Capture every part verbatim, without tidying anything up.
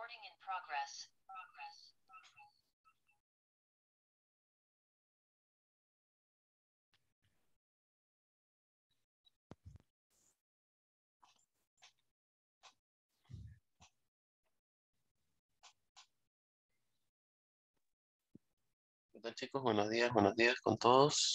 ¿Qué tal, chicos? Buenos días, buenos días con todos.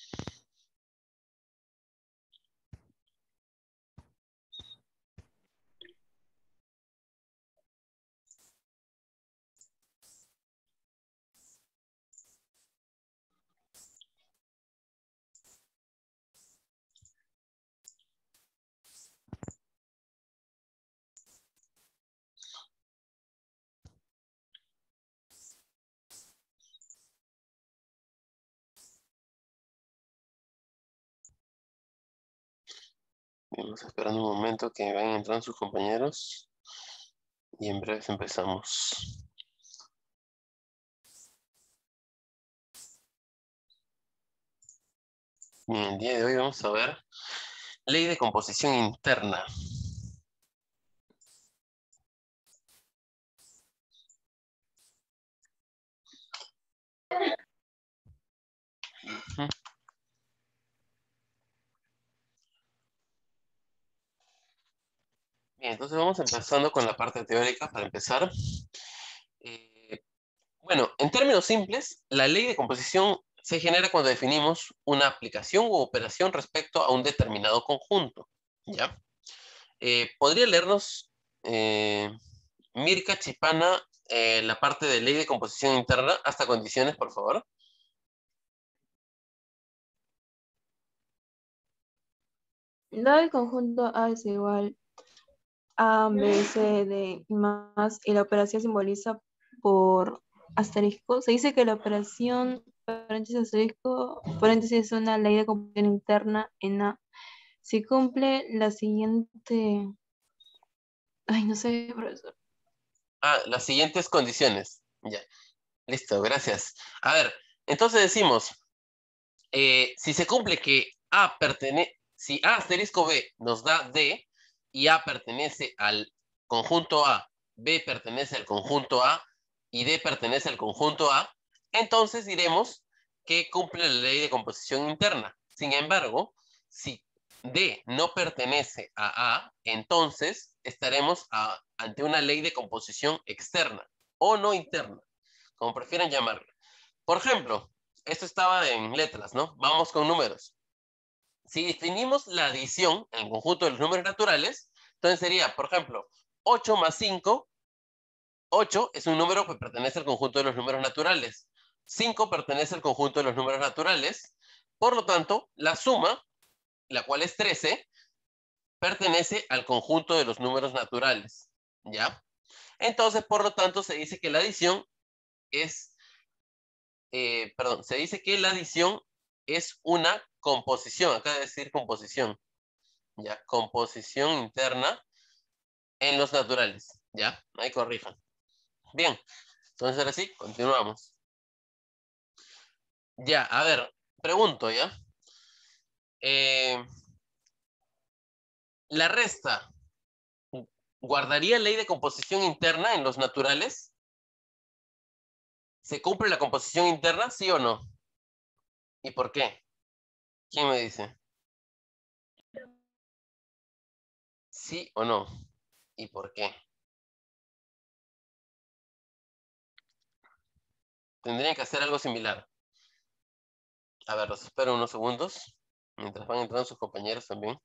Vamos esperando un momento que vayan entrando sus compañeros y en breve empezamos. Bien, el día de hoy vamos a ver ley de composición interna. Uh-huh. Bien, entonces vamos empezando con la parte teórica para empezar. Eh, bueno, en términos simples, la ley de composición se genera cuando definimos una aplicación u operación respecto a un determinado conjunto. ¿Ya? Eh, ¿podría leernos eh, Mirka Chipana eh, la parte de ley de composición interna hasta condiciones, por favor? Dado el conjunto A es igual a B, C, D y más, y la operación simboliza por asterisco, se dice que la operación paréntesis asterisco paréntesis es una ley de composición interna en A. Si cumple la siguiente... Ay, no sé, profesor. Ah, las siguientes condiciones. Ya, listo, gracias. A ver, entonces decimos, eh, si se cumple que A pertenece, si A asterisco B nos da D y A pertenece al conjunto A, B pertenece al conjunto A y D pertenece al conjunto A, entonces diremos que cumple la ley de composición interna. Sin embargo, si D no pertenece a A, entonces estaremos a, ante una ley de composición externa o no interna, como prefieran llamarla. Por ejemplo, esto estaba en letras, ¿no? Vamos con números. Si definimos la adición en el conjunto de los números naturales, entonces sería, por ejemplo, ocho más cinco. ocho es un número que pertenece al conjunto de los números naturales. cinco pertenece al conjunto de los números naturales. Por lo tanto, la suma, la cual es trece, pertenece al conjunto de los números naturales. ¿Ya? Entonces, por lo tanto, se dice que la adición es, eh, perdón, se dice que la adición es una composición, acaba de decir composición, ¿ya? Composición interna en los naturales, ¿ya? Ahí corrijan. Bien, entonces ahora sí, continuamos. Ya, a ver, pregunto, ¿ya? Eh, la resta, ¿guardaría ley de composición interna en los naturales? ¿Se cumple la composición interna, sí o no? ¿Y por qué? ¿Quién me dice? ¿Sí o no? ¿Y por qué? Tendrían que hacer algo similar. A ver, los espero unos segundos, mientras van entrando sus compañeros también.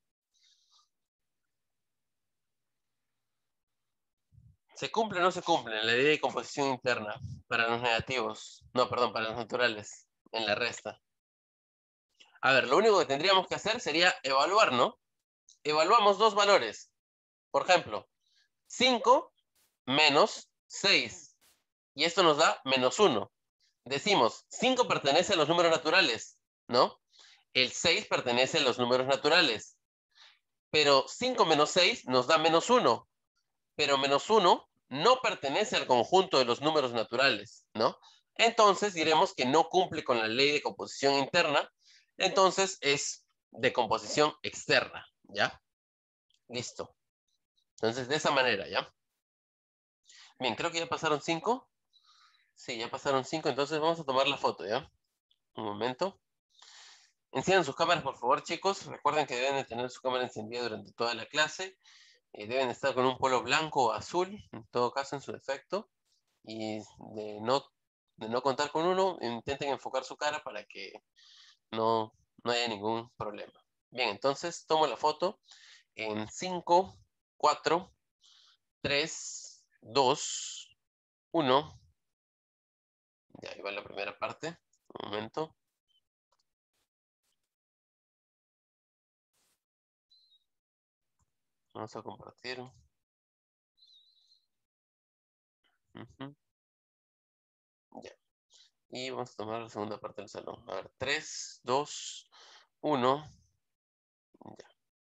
¿Se cumple o no se cumple la ley de composición interna para los negativos? No, perdón, para los naturales, en la resta. A ver, lo único que tendríamos que hacer sería evaluar, ¿no? Evaluamos dos valores. Por ejemplo, cinco menos seis. Y esto nos da menos uno. Decimos, cinco pertenece a los números naturales, ¿no? El seis pertenece a los números naturales. Pero cinco menos seis nos da menos uno. Pero menos uno no pertenece al conjunto de los números naturales, ¿no? Entonces diremos que no cumple con la ley de composición interna, entonces es de composición externa, ¿ya? Listo. Entonces, de esa manera, ¿ya? Bien, creo que ya pasaron cinco. Sí, ya pasaron cinco, entonces vamos a tomar la foto, ¿ya? Un momento. Enciendan sus cámaras, por favor, chicos. Recuerden que deben de tener su cámara encendida durante toda la clase. Eh, deben estar con un polo blanco o azul, en todo caso, en su defecto. Y de no, de no contar con uno, intenten enfocar su cara para que no, no haya ningún problema. Bien, entonces tomo la foto en cinco, cuatro, tres, dos, uno. Ya, ahí va la primera parte. Un momento. Vamos a compartir. Uh-huh. Ya. Y vamos a tomar la segunda parte del salón. A ver, tres, dos, uno. Ya.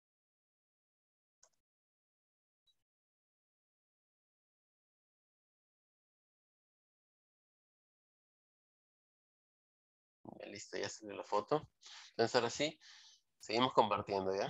Ya, listo, ya salió la foto. Entonces ahora sí, seguimos compartiendo, ¿ya?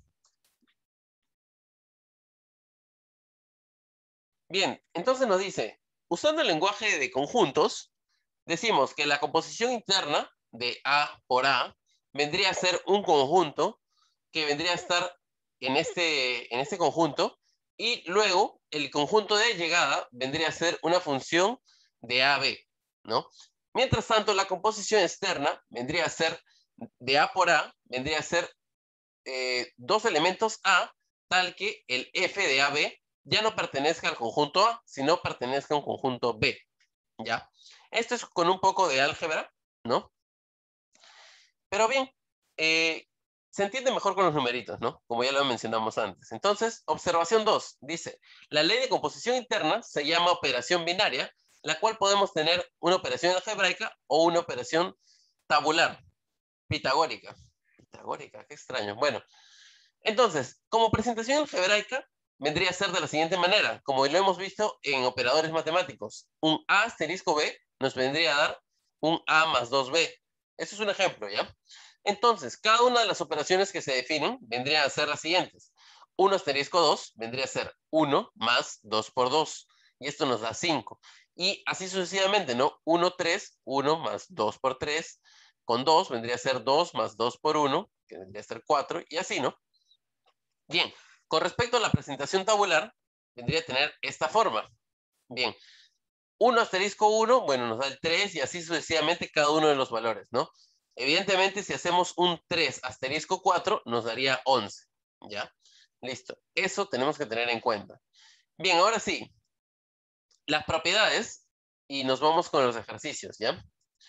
Bien, entonces nos dice, usando el lenguaje de conjuntos, decimos que la composición interna de A por A vendría a ser un conjunto que vendría a estar en este, en este conjunto, y luego el conjunto de llegada vendría a ser una función de A B, ¿no? Mientras tanto, la composición externa vendría a ser de A por A, vendría a ser eh, dos elementos A, tal que el F de A B ya no pertenezca al conjunto A, sino pertenezca a un conjunto B, ¿ya? Esto es con un poco de álgebra, ¿no? Pero bien, eh, se entiende mejor con los numeritos, ¿no? Como ya lo mencionamos antes. Entonces, observación dos, dice, la ley de composición interna se llama operación binaria, la cual podemos tener una operación algebraica o una operación tabular, pitagórica. Pitagórica, qué extraño. Bueno, entonces, como presentación algebraica, vendría a ser de la siguiente manera, como lo hemos visto en operadores matemáticos. Un A asterisco B nos vendría a dar un A más dos B. Eso es un ejemplo, ¿ya? Entonces, cada una de las operaciones que se definen vendría a ser las siguientes. uno asterisco dos vendría a ser uno más dos por dos. Y esto nos da cinco. Y así sucesivamente, ¿no? uno, tres, uno más dos por tres. Con dos vendría a ser dos más dos por uno, que vendría a ser cuatro. Y así, ¿no? Bien, con respecto a la presentación tabular, vendría a tener esta forma. Bien, uno asterisco uno, bueno, nos da el tres y así sucesivamente cada uno de los valores, ¿no? Evidentemente, si hacemos un tres asterisco cuatro, nos daría once, ¿ya? Listo, eso tenemos que tener en cuenta. Bien, ahora sí, las propiedades y nos vamos con los ejercicios, ¿ya?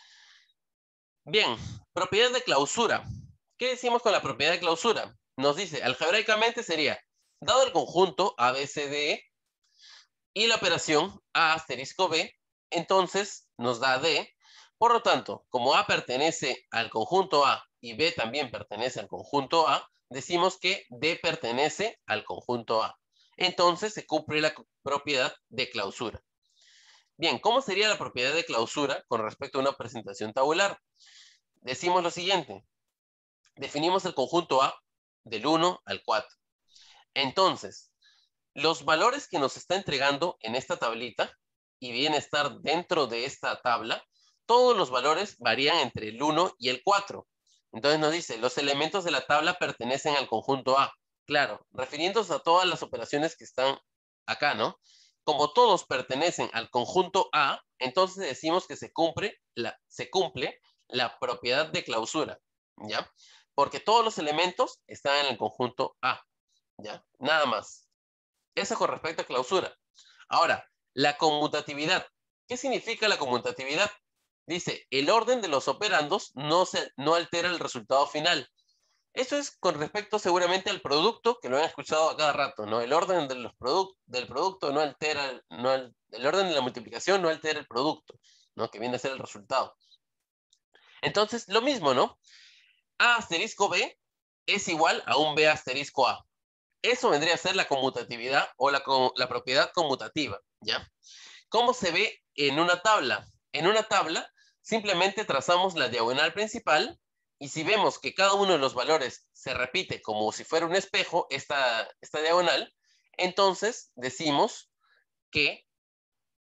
Bien, propiedad de clausura. ¿Qué decimos con la propiedad de clausura? Nos dice, algebraicamente sería, dado el conjunto A, B, C, D, E, y la operación A asterisco B, entonces nos da D. Por lo tanto, como A pertenece al conjunto A y B también pertenece al conjunto A, decimos que D pertenece al conjunto A. Entonces se cumple la propiedad de clausura. Bien, ¿cómo sería la propiedad de clausura con respecto a una presentación tabular? Decimos lo siguiente. Definimos el conjunto A del uno al cuatro. Entonces, los valores que nos está entregando en esta tablita y viene a estar dentro de esta tabla, todos los valores varían entre el uno y el cuatro. Entonces nos dice, los elementos de la tabla pertenecen al conjunto A. Claro, refiriéndose a todas las operaciones que están acá, ¿no? Como todos pertenecen al conjunto A, entonces decimos que se cumple la, se cumple la propiedad de clausura, ¿ya? Porque todos los elementos están en el conjunto A, ¿ya? Nada más. Eso con respecto a clausura. Ahora, la conmutatividad. ¿Qué significa la conmutatividad? Dice, el orden de los operandos no, se, no altera el resultado final. Eso es con respecto seguramente al producto, que lo han escuchado a cada rato, ¿no? El orden de los produc del producto no altera, no, el orden de la multiplicación no altera el producto, ¿no? Que viene a ser el resultado. Entonces, lo mismo, ¿no? A asterisco B es igual a un B asterisco A. Eso vendría a ser la conmutatividad o la, la propiedad conmutativa, ¿ya? ¿Cómo se ve en una tabla? En una tabla simplemente trazamos la diagonal principal y si vemos que cada uno de los valores se repite como si fuera un espejo, esta, esta diagonal, entonces decimos que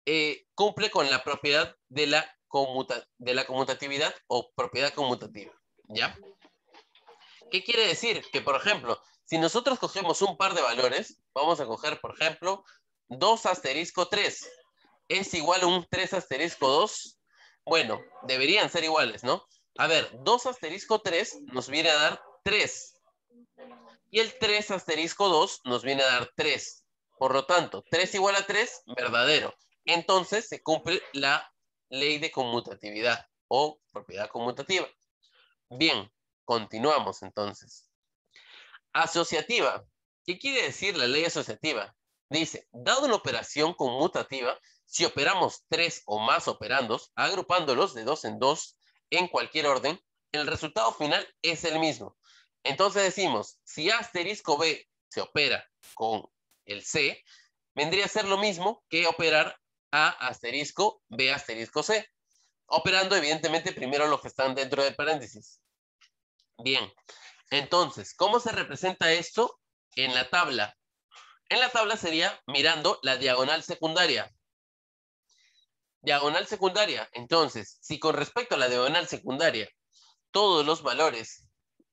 eh, cumple con la propiedad de la, conmuta de la conmutatividad o propiedad conmutativa, ¿ya? ¿Qué quiere decir? Que, por ejemplo, si nosotros cogemos un par de valores, vamos a coger, por ejemplo, dos asterisco tres, es igual a un tres asterisco dos. Bueno, deberían ser iguales, ¿no? A ver, dos asterisco tres nos viene a dar tres. Y el tres asterisco dos nos viene a dar tres. Por lo tanto, tres igual a tres, verdadero. Entonces se cumple la ley de conmutatividad o propiedad conmutativa. Bien, continuamos entonces. Asociativa. ¿Qué quiere decir la ley asociativa? Dice, dado una operación conmutativa, si operamos tres o más operandos, agrupándolos de dos en dos en cualquier orden, el resultado final es el mismo. Entonces decimos, si A asterisco B se opera con el C, vendría a ser lo mismo que operar A asterisco B asterisco C, operando evidentemente primero los que están dentro del paréntesis. Bien, entonces, ¿cómo se representa esto en la tabla? En la tabla sería mirando la diagonal secundaria. Diagonal secundaria. Entonces, si con respecto a la diagonal secundaria, todos los valores...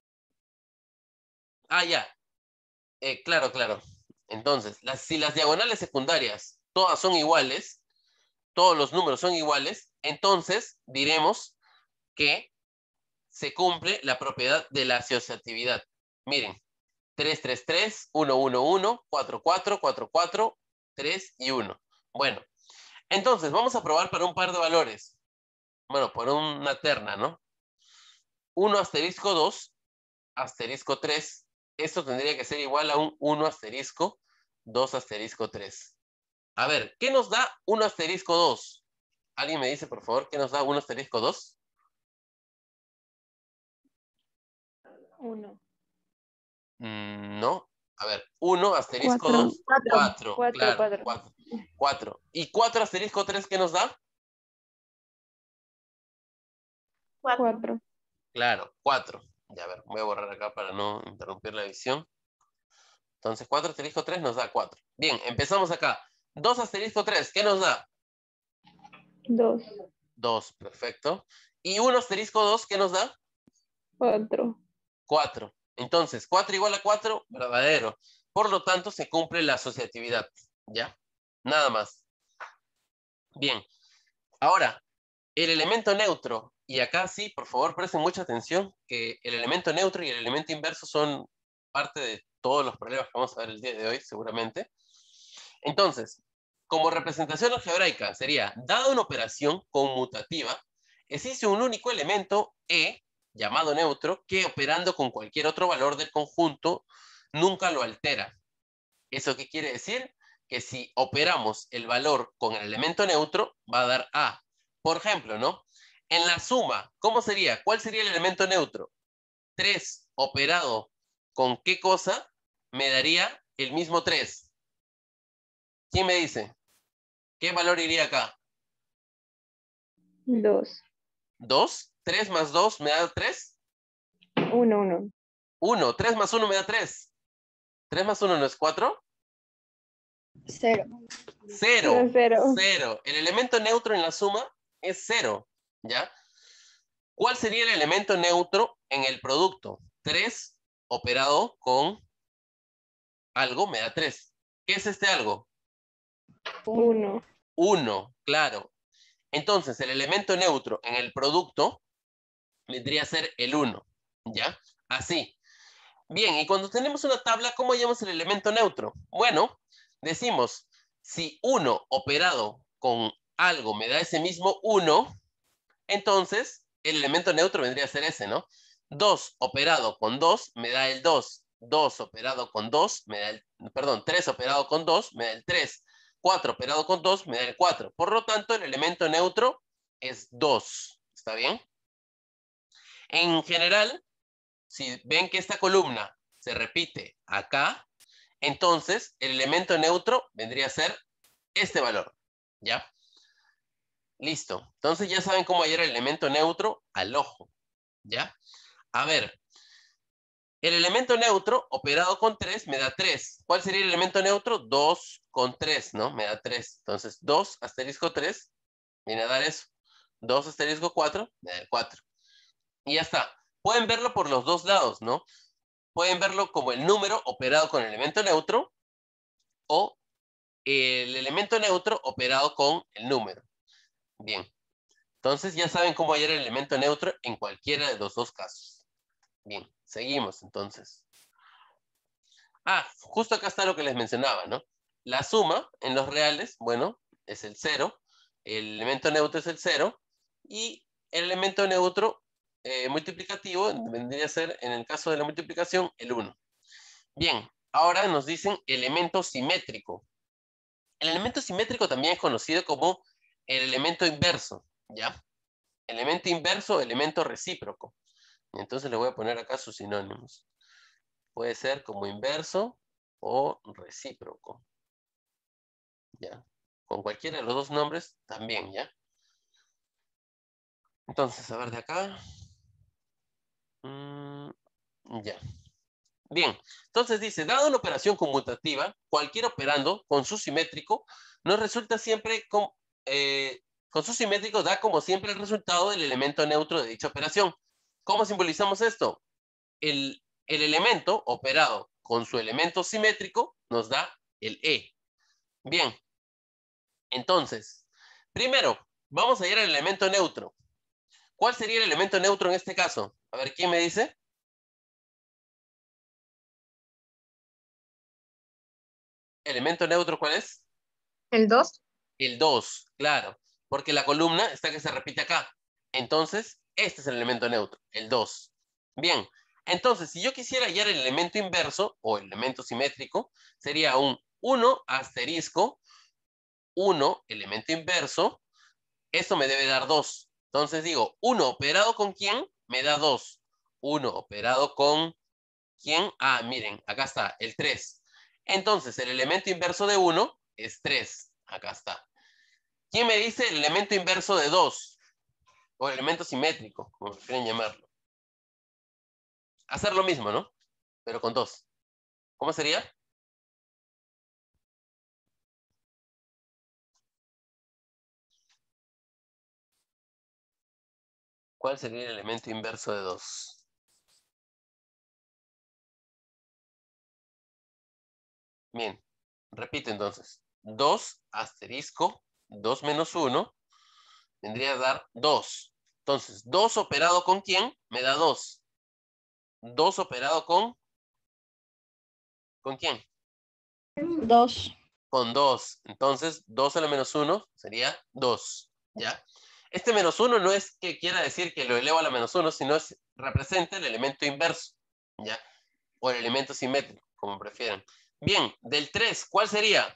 Ah, ya. Eh, claro, claro. Entonces, las, si las diagonales secundarias todas son iguales, todos los números son iguales, entonces diremos que se cumple la propiedad de la asociatividad. Miren, tres, tres, tres, uno, uno, uno, cuatro, cuatro, cuatro, cuatro, tres y uno. Bueno, entonces vamos a probar para un par de valores. Bueno, por una terna, ¿no? uno asterisco dos, asterisco tres. Esto tendría que ser igual a un uno asterisco dos asterisco tres. A ver, ¿qué nos da uno asterisco dos? ¿Alguien me dice, por favor, qué nos da uno asterisco dos? Uno. Mm, no. A ver, uno asterisco Cuatro. dos, cuatro. Cuatro, Claro, cuatro. cuatro. cuatro. ¿Y cuatro asterisco tres qué nos da? Cuatro. Claro, cuatro. Ya, a ver, voy a borrar acá para no interrumpir la visión. Entonces, cuatro asterisco tres nos da cuatro. Bien, empezamos acá. dos asterisco tres, ¿qué nos da? Dos. dos, perfecto. Y uno asterisco dos, ¿qué nos da? Cuatro. cuatro. Entonces, cuatro igual a cuatro, verdadero. Por lo tanto, se cumple la asociatividad. ¿Ya? Nada más. Bien. Ahora, el elemento neutro. Y acá sí, por favor, presten mucha atención, que el elemento neutro y el elemento inverso son parte de todos los problemas que vamos a ver el día de hoy, seguramente. Entonces, como representación algebraica sería, dada una operación conmutativa, existe un único elemento E, llamado neutro, que operando con cualquier otro valor del conjunto, nunca lo altera. ¿Eso qué quiere decir? Que si operamos el valor con el elemento neutro, va a dar A. Por ejemplo, ¿no? En la suma, ¿cómo sería? ¿Cuál sería el elemento neutro? tres operado con qué cosa me daría el mismo tres. ¿Quién me dice? ¿Qué valor iría acá? Dos. dos. tres más dos me da tres. Uno, uno. uno. tres más uno me da tres. tres más uno no es cuatro. Cero. cero. Cero. cero. El elemento neutro en la suma es cero. ¿Ya? ¿Cuál sería el elemento neutro en el producto? tres operado con algo me da tres. ¿Qué es este algo? Uno. uno, claro. Entonces, el elemento neutro en el producto vendría a ser el uno. ¿Ya? Así. Bien, y cuando tenemos una tabla, ¿cómo hallamos el elemento neutro? Bueno, decimos, si uno operado con algo me da ese mismo uno, entonces el elemento neutro vendría a ser ese, ¿no? dos operado con dos me da el dos. dos operado con dos me da el, perdón, tres operado con dos me da el tres. cuatro operado con dos me da el cuatro. Por lo tanto, el elemento neutro es dos. ¿Está bien? En general, si ven que esta columna se repite acá, entonces el elemento neutro vendría a ser este valor. ¿Ya? Listo. Entonces ya saben cómo hallar el elemento neutro al ojo. ¿Ya? A ver, El elemento neutro operado con tres me da tres. ¿Cuál sería el elemento neutro? dos con tres, ¿no? Me da tres. Entonces, dos asterisco tres viene a dar eso. dos asterisco cuatro me da el cuatro. Y ya está. Pueden verlo por los dos lados, ¿no? Pueden verlo como el número operado con el elemento neutro o el elemento neutro operado con el número. Bien. Entonces ya saben cómo hallar el elemento neutro en cualquiera de los dos casos. Bien, seguimos entonces. Ah, justo acá está lo que les mencionaba, ¿no? La suma en los reales, bueno, es el cero. El elemento neutro es el cero. Y el elemento neutro eh, multiplicativo vendría a ser, en el caso de la multiplicación, el uno. Bien, ahora nos dicen elemento simétrico. El elemento simétrico también es conocido como el elemento inverso, ¿ya? Elemento inverso, elemento recíproco. Entonces le voy a poner acá sus sinónimos. Puede ser como inverso o recíproco. ¿Ya? Con cualquiera de los dos nombres también, ¿ya? Entonces, a ver de acá. Mm, ya. Bien, entonces dice, dada una operación conmutativa, cualquier operando con su simétrico nos resulta siempre con, eh, con su simétrico da como siempre el resultado del elemento neutro de dicha operación. ¿Cómo simbolizamos esto? El, el elemento operado con su elemento simétrico nos da el E. Bien, entonces, primero, vamos a ir al elemento neutro. ¿Cuál sería el elemento neutro en este caso? A ver, ¿quién me dice? ¿Elemento neutro cuál es? ¿El dos? El dos, claro, porque la columna está que se repite acá. Entonces, este es el elemento neutro, el dos. Bien, entonces, si yo quisiera hallar el elemento inverso o el elemento simétrico, sería un uno asterisco, uno elemento inverso. Esto me debe dar dos. Entonces digo, uno operado con quién me da dos. uno operado con quién. Ah, miren, acá está, el tres. Entonces, el elemento inverso de uno es tres. Acá está. ¿Quién me dice el elemento inverso de dos? O el elemento simétrico, como prefieren llamarlo. Hacer lo mismo, ¿no? Pero con dos. ¿Cómo sería? ¿Cuál sería el elemento inverso de dos? Bien, repito entonces. dos asterisco, dos menos uno, vendría a dar dos. Entonces, dos operado con quién me da dos. dos operado con... ¿Con quién? Dos. Con dos. Entonces, dos a la menos uno sería dos. ¿Ya? Este menos uno no es que quiera decir que lo elevo a la menos uno, sino es representa el elemento inverso. ¿Ya? O el elemento simétrico, como prefieran. Bien, del tres, ¿cuál sería?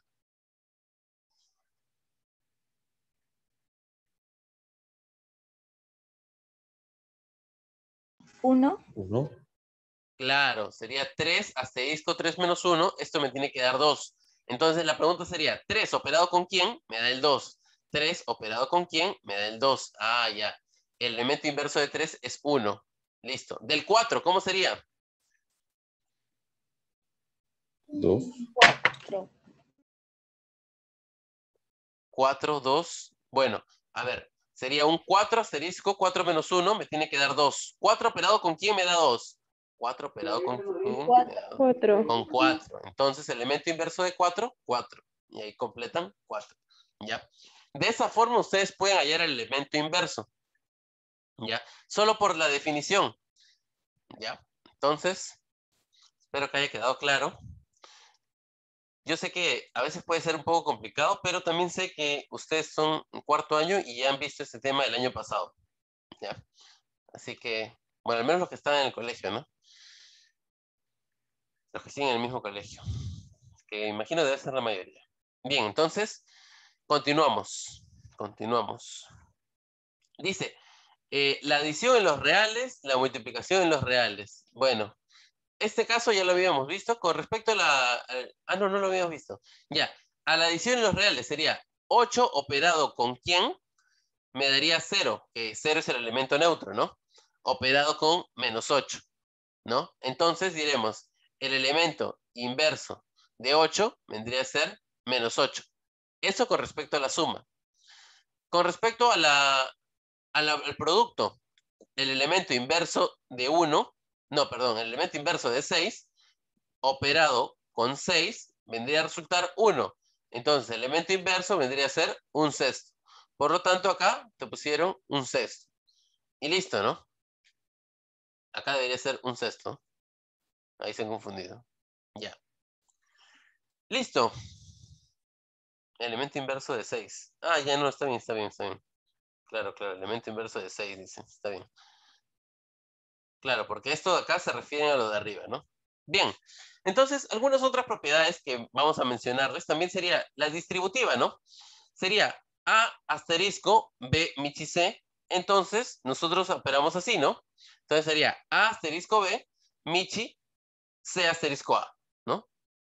Uno. Uno. Claro, sería tres asterisco tres menos uno. Esto me tiene que dar dos. Entonces la pregunta sería, tres operado con quién me da el dos. tres operado con quién me da el dos. Ah, ya. El elemento inverso de tres es uno. Listo. Del cuatro, ¿cómo sería? Dos. Cuatro. cuatro, dos. Bueno, a ver. Sería un cuatro asterisco cuatro menos uno. Me tiene que dar dos. cuatro operado con quién me da dos. cuatro operado con quién me da dos. Cuatro. Con cuatro. Entonces, elemento inverso de cuatro, cuatro. Y ahí completan cuatro. ¿Ya? De esa forma ustedes pueden hallar el elemento inverso. ¿Ya? Solo por la definición. ¿Ya? Entonces, espero que haya quedado claro. Yo sé que a veces puede ser un poco complicado, pero también sé que ustedes son un cuarto año y ya han visto este tema el año pasado. ¿Ya? Así que, bueno, al menos los que están en el colegio, ¿no? Los que siguen en el mismo colegio. Que imagino debe ser la mayoría. Bien, entonces, continuamos. Continuamos. Dice, eh, la adición en los reales, la multiplicación en los reales. Bueno, este caso ya lo habíamos visto. Con respecto a la... a- ah, no, no lo habíamos visto. Ya, a la adición en los reales sería ocho operado con quién me daría cero, que cero es el elemento neutro, ¿no? Operado con menos ocho. ¿no? Entonces diremos, el elemento inverso de ocho vendría a ser menos ocho. Eso con respecto a la suma. Con respecto a la, a la- al producto, el elemento inverso de uno, no, perdón, el elemento inverso de seis, operado con seis, vendría a resultar uno. Entonces, el elemento inverso vendría a ser un sexto. Por lo tanto, acá te pusieron un sexto. Y listo, ¿no? Acá debería ser un sexto. Ahí se han confundido. Ya. Listo. Elemento inverso de seis. Ah, ya no, está bien, está bien, está bien. Claro, claro, elemento inverso de seis, dice. Está bien. Claro, porque esto de acá se refiere a lo de arriba, ¿no? Bien. Entonces, algunas otras propiedades que vamos a mencionarles también sería la distributiva, ¿no? Sería A asterisco B Michi C. Entonces, nosotros operamos así, ¿no? Entonces sería A asterisco B Michi C asterisco A, ¿no?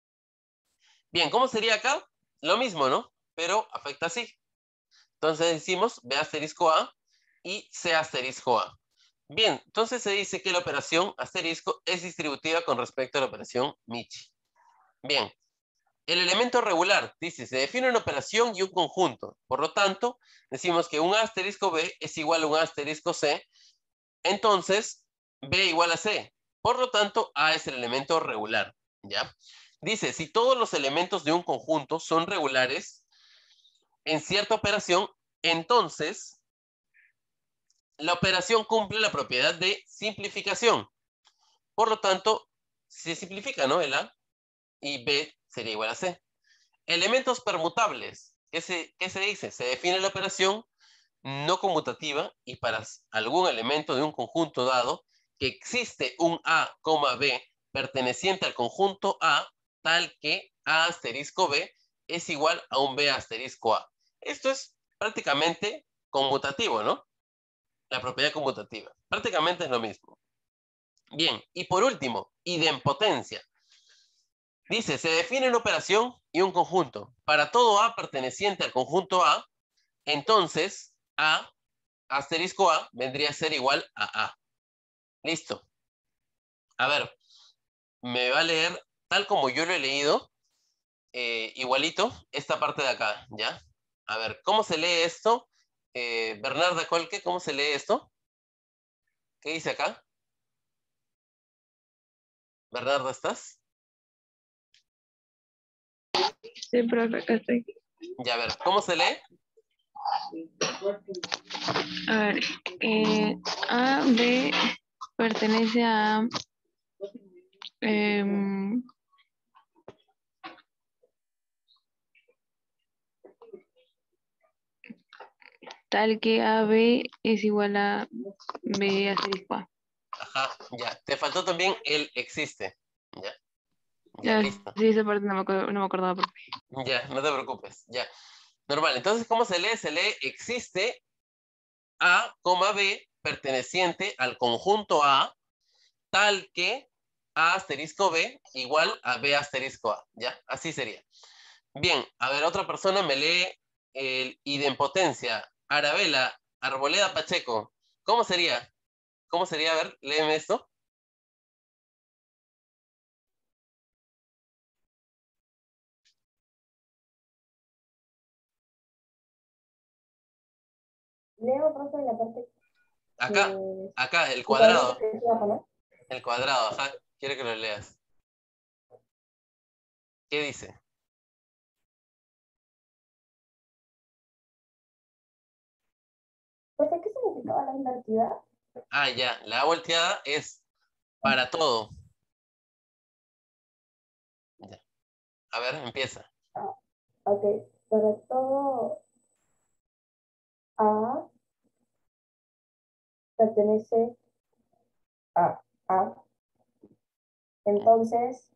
Bien, ¿cómo sería acá? Lo mismo, ¿no? Pero afecta así. Entonces decimos B asterisco A y C asterisco A. Bien, entonces se dice que la operación asterisco es distributiva con respecto a la operación Michi. Bien, el elemento regular, dice, se define una operación y un conjunto. Por lo tanto, decimos que un A asterisco B es igual a un A asterisco C. Entonces, B igual a C. Por lo tanto, A es el elemento regular. ¿Ya? Dice, si todos los elementos de un conjunto son regulares en cierta operación, entonces la operación cumple la propiedad de simplificación. Por lo tanto, se simplifica, ¿no? El A y B sería igual a C. Elementos permutables. ¿Qué se, qué se dice? Se define la operación no conmutativa y para algún elemento de un conjunto dado que existe un A, B perteneciente al conjunto A tal que A asterisco B es igual a un B asterisco A. Esto es prácticamente conmutativo, ¿no? La propiedad conmutativa. Prácticamente es lo mismo. Bien, y por último, idempotencia. Dice, se define una operación y un conjunto. Para todo A perteneciente al conjunto A, entonces A asterisco A vendría a ser igual a A. Listo. A ver, me va a leer tal como yo lo he leído, eh, igualito, esta parte de acá, ¿ya? A ver, ¿cómo se lee esto? Eh, Bernarda Colque, ¿cómo se lee esto? ¿Qué dice acá? Bernarda, ¿estás? Sí, profe, acá estoy. Ya, a ver, ¿cómo se lee? A ver, eh, A, B pertenece a em, tal que A B es igual a B asterisco A. Ajá, ya. Te faltó también el existe. Ya, ya, Ya, listo. sí, esa parte no me, acuerdo, no me acordaba, profe. Ya, no te preocupes, ya. Normal, entonces, ¿cómo se lee? Se lee existe A, B perteneciente al conjunto A tal que A asterisco B igual a B asterisco A, ¿ya? Así sería. Bien, a ver, otra persona me lee el idempotencia. Arabela, Arboleda Pacheco. ¿Cómo sería? ¿Cómo sería? A ver, léeme esto. Leo, profe, la parte Acá, que... acá, el el cuadrito cuadrado. que decía abajo, ¿no? El cuadrado, ajá. Quiero que lo leas. ¿Qué dice? Profe, ¿qué significaba la invertida? Ah, ya. La A volteada es para todo. Ya. A ver, empieza. Ah, ok, para todo A pertenece a A. Entonces,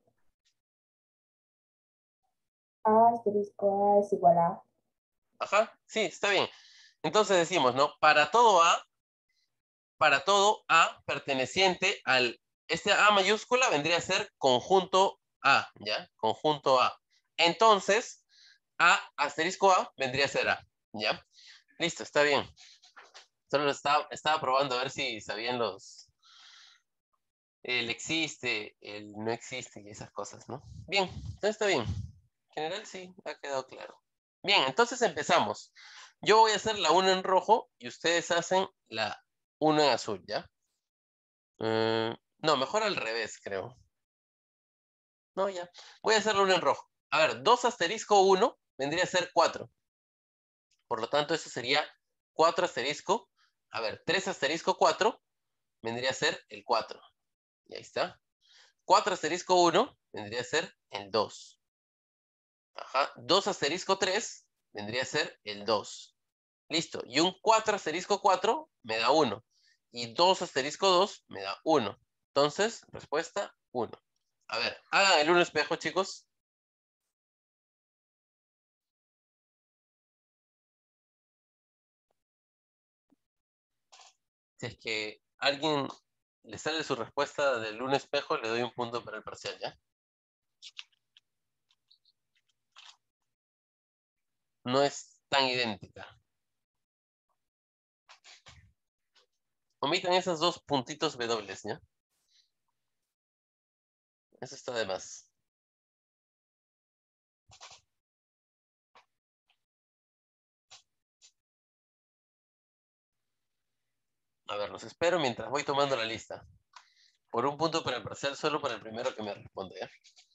A asterisco A es igual a... Ajá, sí, está bien. Entonces decimos, ¿no? Para todo A, para todo A perteneciente al... Este A mayúscula vendría a ser conjunto A, ¿ya? Conjunto A. Entonces, A asterisco A vendría a ser A, ¿ya? Listo, está bien. Solo estaba, estaba probando a ver si sabían los... el existe, el no existe y esas cosas, ¿no? Bien, entonces está bien. En general sí, ha quedado claro. Bien, entonces empezamos. Yo voy a hacer la uno en rojo y ustedes hacen la uno en azul, ¿ya? Eh, no, mejor al revés, creo. No, ya. Voy a hacer la uno en rojo. A ver, dos asterisco uno vendría a ser cuatro. Por lo tanto, eso sería cuatro asterisco. A ver, tres asterisco cuatro vendría a ser el cuatro. Y ahí está. cuatro asterisco uno vendría a ser el dos. Ajá. dos asterisco tres vendría a ser el dos. Listo. Y un cuatro asterisco cuatro me da uno. Y dos asterisco dos me da uno. Entonces, respuesta uno. A ver, hagan el uno espejo, chicos. Si es que alguien le sale su respuesta del uno espejo, le doy un punto para el parcial, ¿ya? No es tan idéntica. Omitan esos dos puntitos W, ¿ya? Eso está de más. A ver, los espero mientras voy tomando la lista. Por un punto para el parcial, solo para el primero que me responde, ¿ya?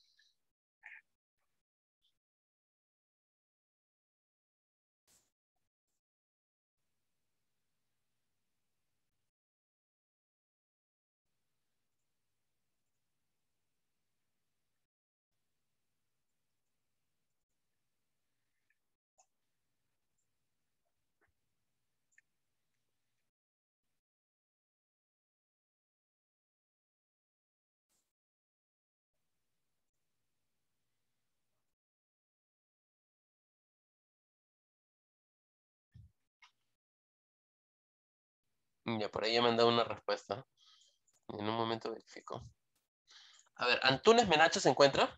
Ya, por ahí ya me han dado una respuesta. En un momento verifico. A ver, ¿Antunes Menacho se encuentra?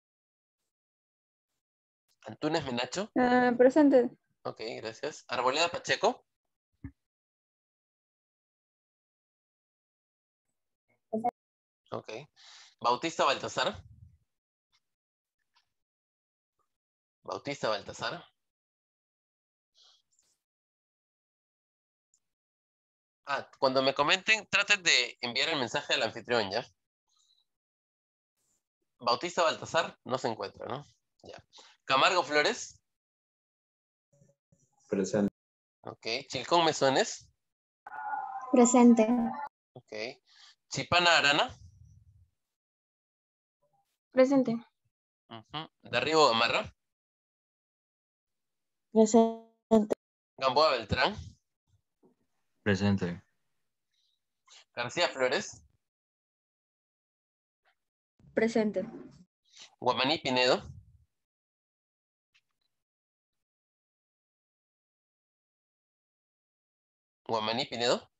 ¿Antunes Menacho? Ah, presente. Ok, gracias. ¿Arboleda Pacheco? Ok. ¿Bautista Baltasar? ¿Bautista Baltasar? Ah, cuando me comenten, traten de enviar el mensaje al anfitrión, ¿ya? Bautista Baltasar no se encuentra, ¿no? Ya. Camargo Flores. Presente. Ok. Chilcón Mesones. Presente. Ok. Chipana Arana. Presente. Ujú. Darribo Gamarra. Presente. Gamboa Beltrán. Presente. García Flores. Presente. Guamaní Pinedo. Guamaní Pinedo.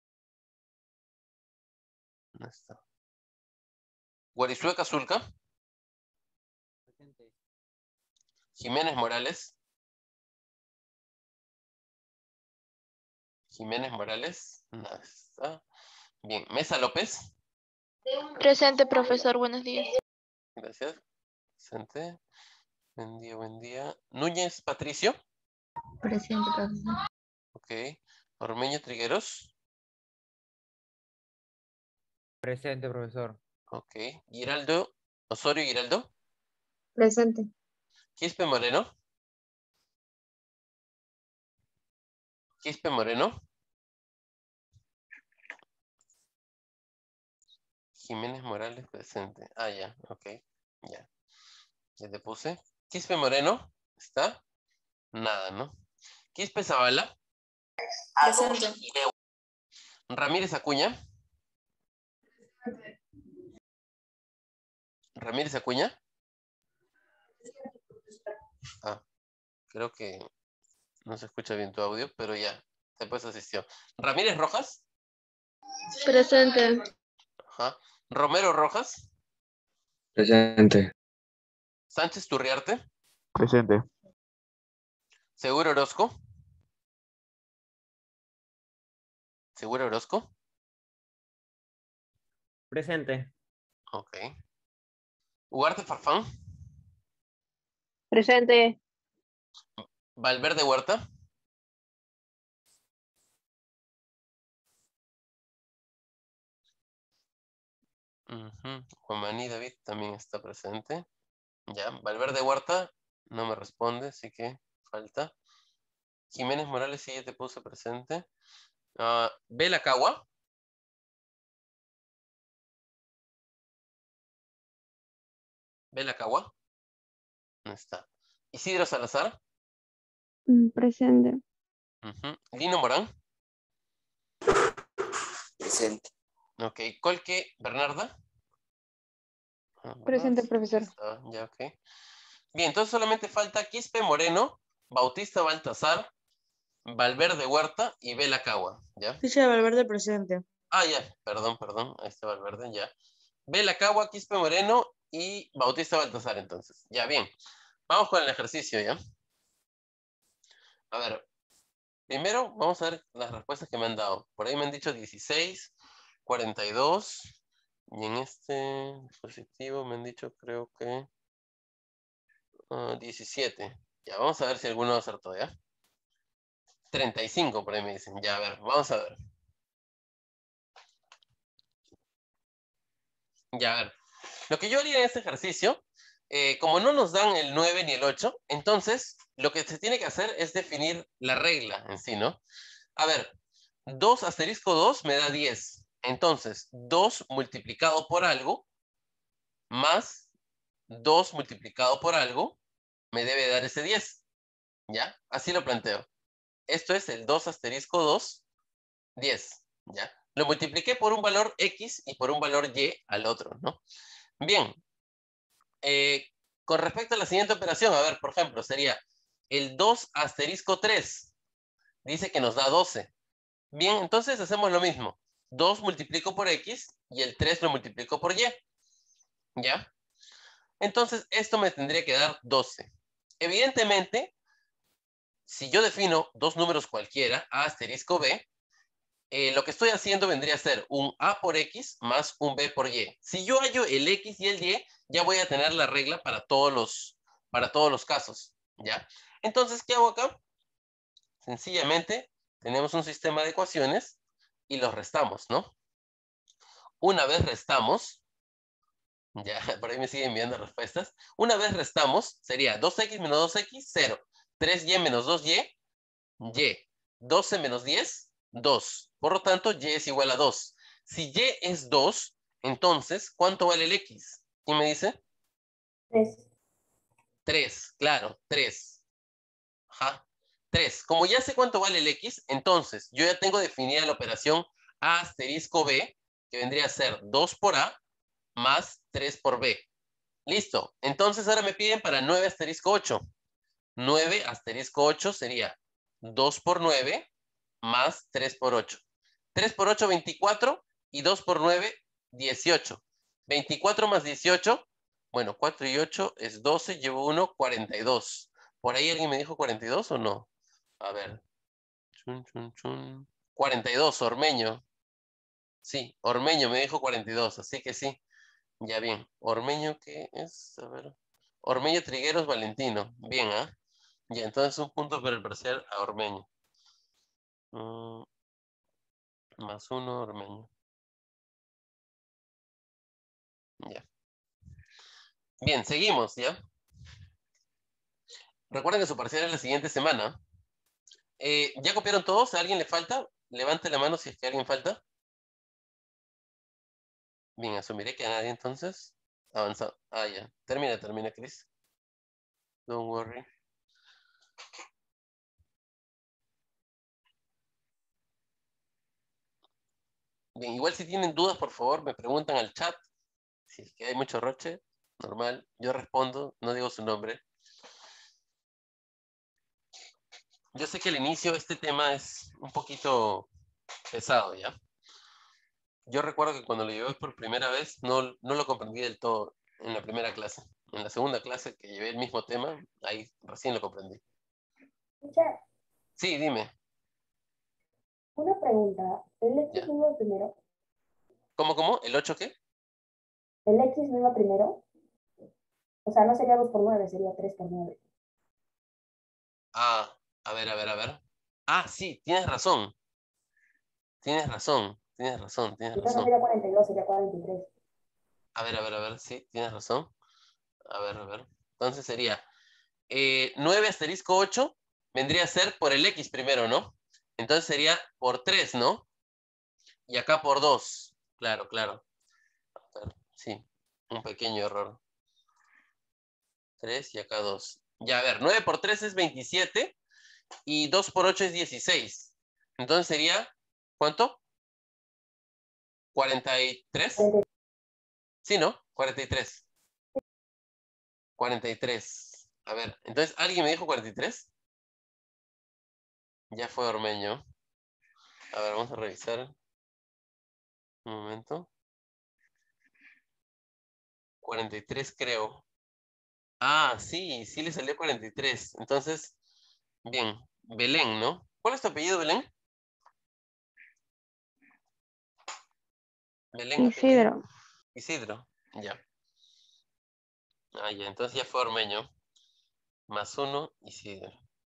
No está. Guarizueca Zulca. Presente. Jiménez Morales. Jiménez Morales. No está. Bien. Mesa López. Presente, profesor, buenos días. Gracias. Presente. Buen día, buen día. Núñez Patricio. Presente, profesor. Ok. Ormeño Trigueros. Presente, profesor. Ok. Giraldo. Osorio Giraldo. Presente. Quispe Moreno. Quispe Moreno. Jiménez Morales presente. Ah, ya, ok. Ya. Ya te puse. Quispe Moreno. ¿Está? Nada, ¿no? Quispe Zavala. Presente. Ramírez Acuña. Ramírez Acuña. Ah, creo que no se escucha bien tu audio, pero ya. Después asistió. Ramírez Rojas. Presente. Ajá. Romero Rojas. Presente. Sánchez Turriarte. Presente. Seguro Orozco. Seguro Orozco. Presente. Ok. Ugarte Farfán. Presente. Valverde Huerta. Ujú. Juan Maní David también está presente. Ya, Valverde Huerta no me responde, así que falta. Jiménez Morales sí ya te puse presente. Uh, Bela Cagua. Bela Cagua. No está. Isidro Salazar. Presente. Ujú. Lino Morán. Presente. Ok. Colque Bernarda. Ah, Presente, sí, profesor. sí está, ya, ok. Bien, entonces solamente falta Quispe Moreno, Bautista Baltazar, Valverde Huerta y Bela Cagua, ¿ya? Ficha de Valverde presente. Ah, ya, perdón, perdón, ahí está Valverde, ya. Bela Cagua, Quispe Moreno y Bautista Baltazar, entonces. Ya, bien. Vamos con el ejercicio, ¿ya? A ver, primero vamos a ver las respuestas que me han dado. Por ahí me han dicho dieciséis, cuarenta y dos, y en este dispositivo me han dicho, creo que uh, diecisiete. Ya, vamos a ver si alguno acertó, ¿ya? treinta y cinco por ahí me dicen. Ya, a ver, vamos a ver. Ya, a ver. Lo que yo haría en este ejercicio, eh, como no nos dan el nueve ni el ocho, entonces lo que se tiene que hacer es definir la regla en sí, ¿no? A ver, dos asterisco dos me da diez. Entonces, dos multiplicado por algo más dos multiplicado por algo me debe dar ese diez. ¿Ya? Así lo planteo. Esto es el dos asterisco dos, diez. ¿Ya? Lo multipliqué por un valor X y por un valor Y al otro, ¿no? Bien. Eh, con respecto a la siguiente operación, a ver, por ejemplo, sería el dos asterisco tres. Dice que nos da doce. Bien, entonces hacemos lo mismo. dos multiplico por X y el tres lo multiplico por Y. ¿Ya? Entonces, esto me tendría que dar doce. Evidentemente, si yo defino dos números cualquiera, A asterisco B, eh, lo que estoy haciendo vendría a ser un A por X más un B por Y. Si yo hallo el X y el Y, ya voy a tener la regla para todos los, para todos los casos, ¿ya? Entonces, ¿qué hago acá? Sencillamente, tenemos un sistema de ecuaciones y los restamos, ¿no? Una vez restamos, ya, por ahí me siguen enviando respuestas. Una vez restamos, sería dos X menos dos X, cero. tres Y menos dos Y, Y. doce menos diez, dos. Por lo tanto, Y es igual a dos. Si Y es dos, entonces, ¿cuánto vale el X? ¿Quién me dice? Tres. tres, claro, tres. Ajá, tres. Como ya sé cuánto vale el X, entonces yo ya tengo definida la operación A asterisco B, que vendría a ser dos por A más tres por B. Listo. Entonces ahora me piden para nueve asterisco ocho. nueve asterisco ocho sería dos por nueve más tres por ocho. tres por ocho, veinticuatro, y dos por nueve, dieciocho. veinticuatro más dieciocho, bueno, cuatro y ocho es doce, llevo uno, cuarenta y dos. ¿Por ahí alguien me dijo cuarenta y dos o no? A ver. Chun, chun, chun. cuarenta y dos, Ormeño. Sí, Ormeño me dijo cuarenta y dos, así que sí. Ya bien. Ormeño, ¿qué es? A ver. Ormeño Trigueros Valentino. Bien, ¿ah? ¿eh? Ya, entonces un punto para el parcial a Ormeño. Mm, más uno, Ormeño. Ya. Bien, seguimos, ¿ya? Recuerden que su parcial es la siguiente semana. Eh, ¿ya copiaron todos? ¿A alguien le falta? Levante la mano si es que a alguien falta. Bien, asumiré que a nadie entonces. Avanzado. Ah, ya. Termina, termina, Chris. Don't worry. Bien, igual si tienen dudas, por favor, me preguntan al chat. Si es que hay mucho roche, normal. Yo respondo, no digo su nombre. Yo sé que al inicio este tema es un poquito pesado, ¿ya? Yo recuerdo que cuando lo llevé por primera vez no, no lo comprendí del todo en la primera clase. En la segunda clase que llevé el mismo tema, ahí recién lo comprendí. Teacher, Sí, dime. una pregunta. ¿El Ya. ocho es el primero? ¿Cómo, cómo? ¿El ocho qué? ¿El X no iba primero? O sea, no sería dos por nueve, sería tres por nueve. Ah, a ver, a ver, a ver. Ah, sí, tienes razón. Tienes razón, tienes razón, tienes Entonces no razón. sería cuarenta y dos, sería cuarenta y tres. A ver, a ver, a ver, sí, tienes razón. A ver, a ver. Entonces sería eh, nueve asterisco ocho vendría a ser por el X primero, ¿no? Entonces sería por tres, ¿no? Y acá por dos. Claro, claro. A ver, sí, un pequeño error. tres y acá dos. Ya, a ver, nueve por tres es veintisiete y dos por ocho es dieciséis. Entonces sería, ¿cuánto? ¿cuarenta y tres? Sí, ¿no? cuarenta y tres. cuarenta y tres. A ver, entonces, ¿alguien me dijo cuarenta y tres? Ya fue Ormeño. A ver, vamos a revisar. Un momento. cuarenta y tres creo. Ah, sí, sí le salió cuarenta y tres. Entonces, bien. Belén, ¿no? ¿Cuál es tu apellido, Belén? Belén, apellido. Isidro. Isidro. Ya. Ah, ya, entonces ya fue Ormeño. Más uno, Isidro.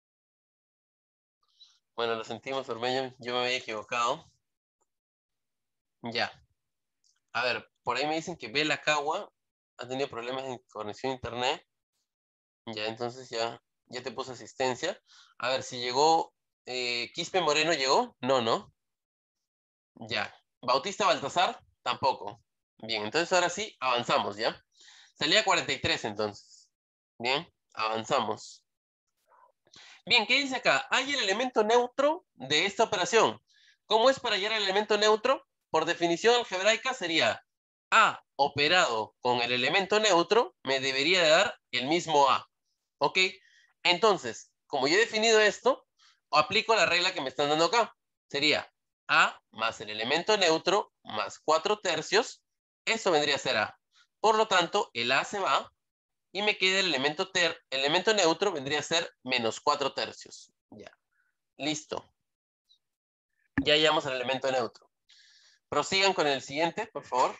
Bueno, lo sentimos, Ormeño. Yo me había equivocado. Ya. A ver, por ahí me dicen que Bela Cagua ha tenido problemas en conexión a internet. Ya, entonces ya, ya te puse asistencia. A ver, si llegó... Eh, ¿Quispe Moreno llegó? No, ¿no? Ya. ¿Bautista Baltasar? Tampoco. Bien, entonces ahora sí, avanzamos, ¿ya? Salía cuarenta y tres entonces. Bien, avanzamos. Bien, ¿qué dice acá? Hay el elemento neutro de esta operación. ¿Cómo es para hallar el elemento neutro? Por definición algebraica sería A operado con el elemento neutro me debería de dar el mismo A. ¿Ok? Entonces, como yo he definido esto, aplico la regla que me están dando acá. Sería A más el elemento neutro más cuatro tercios. Eso vendría a ser A. Por lo tanto, el A se va y me queda el elemento, ter elemento neutro, vendría a ser menos cuatro tercios. Ya. Listo. Ya hallamos el elemento neutro. Prosigan con el siguiente, por favor.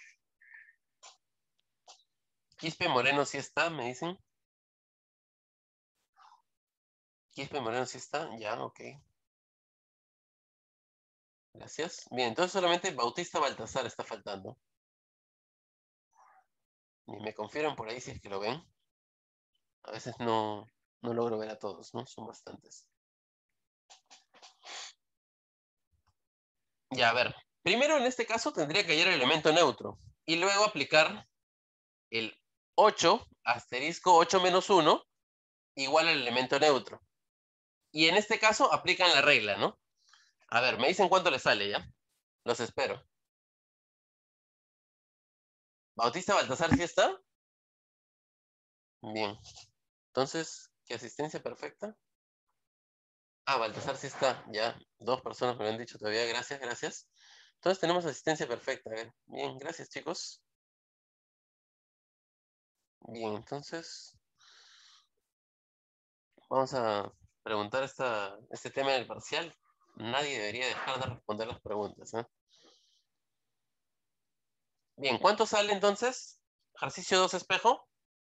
Quispe Moreno sí está, me dicen. Quispe Moreno sí está, ya, ok. Gracias. Bien, entonces solamente Bautista Baltasar está faltando. Y me confirman por ahí si es que lo ven. A veces no, no logro ver a todos, ¿no? Son bastantes. Ya, a ver. Primero, en este caso, tendría que hallar el elemento neutro. Y luego aplicar el ocho, asterisco ocho menos uno, igual al elemento neutro. Y en este caso, aplican la regla, ¿no? A ver, me dicen cuánto les sale, ¿ya? Los espero. ¿Bautista Baltasar sí está? Bien. Entonces, ¿qué asistencia perfecta? Ah, Baltasar sí está, ya. Dos personas me lo han dicho todavía. Gracias, gracias. Entonces tenemos asistencia perfecta. A ver. Bien, gracias, chicos. Bien, entonces vamos a preguntar esta, este tema en el parcial. Nadie debería dejar de responder las preguntas, ¿eh? Bien, ¿cuánto sale entonces? Ejercicio dos espejo.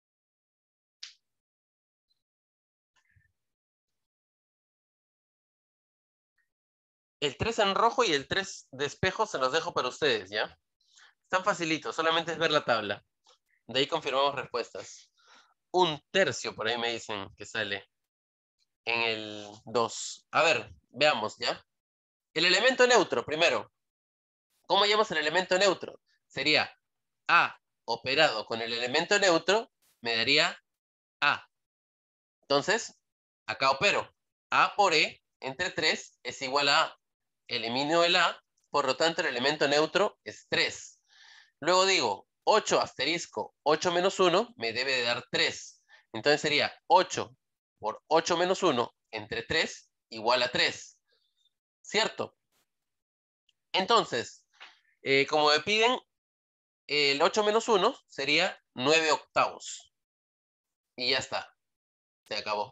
El tres en rojo y el tres de espejo se los dejo para ustedes, ¿ya? Están facilitos, solamente es ver la tabla. De ahí confirmamos respuestas. Un tercio, por ahí me dicen que sale en el dos. A ver, veamos, ¿ya? El elemento neutro, primero. ¿Cómo llamamos el elemento neutro? Sería A operado con el elemento neutro, me daría A. Entonces, acá opero. A por E entre tres es igual a A. Elimino el A, por lo tanto el elemento neutro es tres. Luego digo, ocho asterisco ocho menos uno me debe de dar tres. Entonces sería ocho por ocho menos uno entre tres igual a tres. ¿Cierto? Entonces, eh, como me piden, el ocho menos uno sería nueve octavos. Y ya está. Se acabó.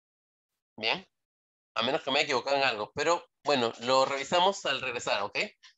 Bien. A menos que me haya equivocado en algo. Pero bueno, lo revisamos al regresar, ¿ok?